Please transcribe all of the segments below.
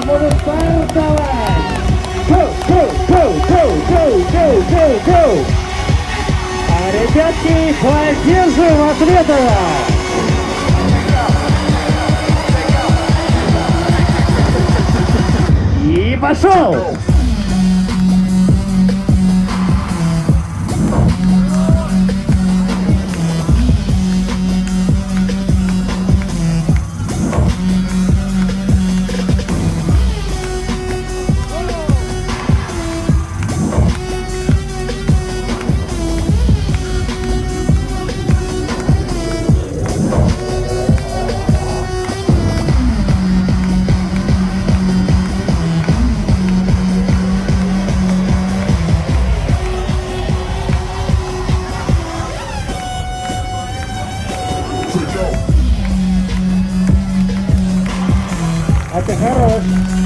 буду стартовать. Go, go, go, go, go, go, go, go. А ребятки, поддерживаем Ответова. И пошел! А ты хорош.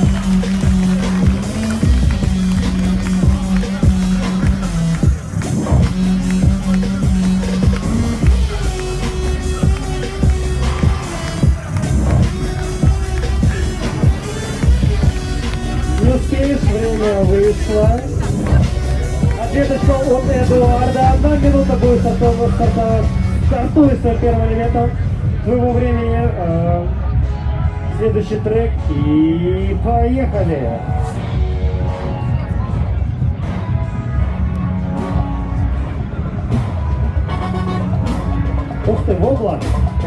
Не успеешь, время вышло. Ответочка от Эдуарда. 1 минута будет стартовать. Стартует с первым элементом своего времени. Следующий трек и поехали! Ух ты, вобла!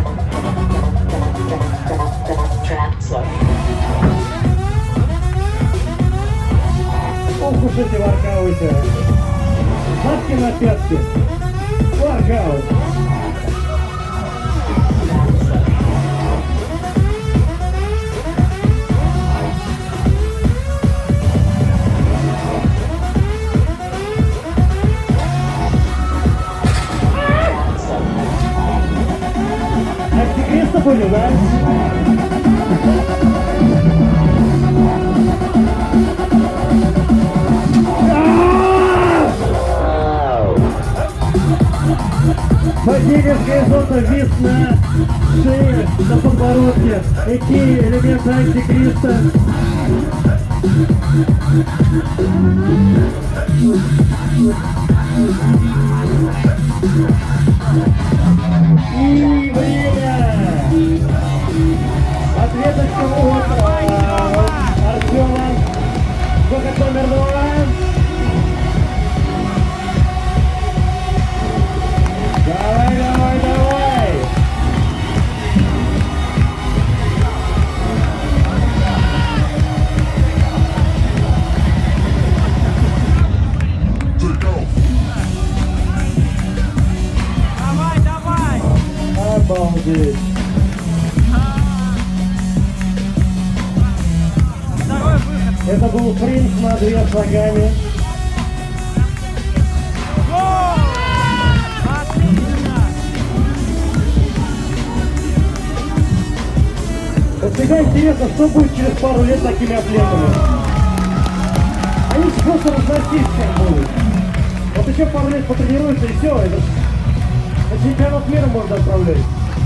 Ох уж эти воркауты! Пятки на пятки! Воркаут! Антикриста понял, да? Падение с горизонта, вис на шее, на подбородке. Эти элементы антикриста. И время! Ответочка от Артема. Выход номер 2. Давай, давай, давай! Давай, давай! Обалдеть! Второй выход! Это был принц на 2 шагами. Вот всегда интересно, что будет через пару лет такими атлетами. Они же просто разносить всех будут. Вот еще пару лет потренируются и все, это на чемпионат мира можно отправлять.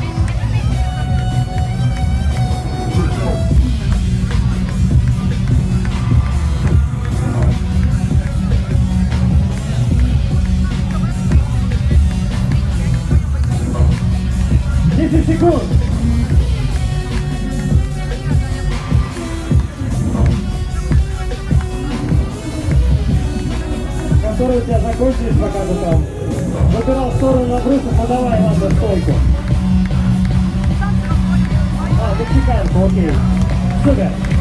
Секунд. Которые у тебя закончились, пока ты там выбирал в сторону набросов, подавай, ладно, стойку. А, мексиканку, окей. Супер.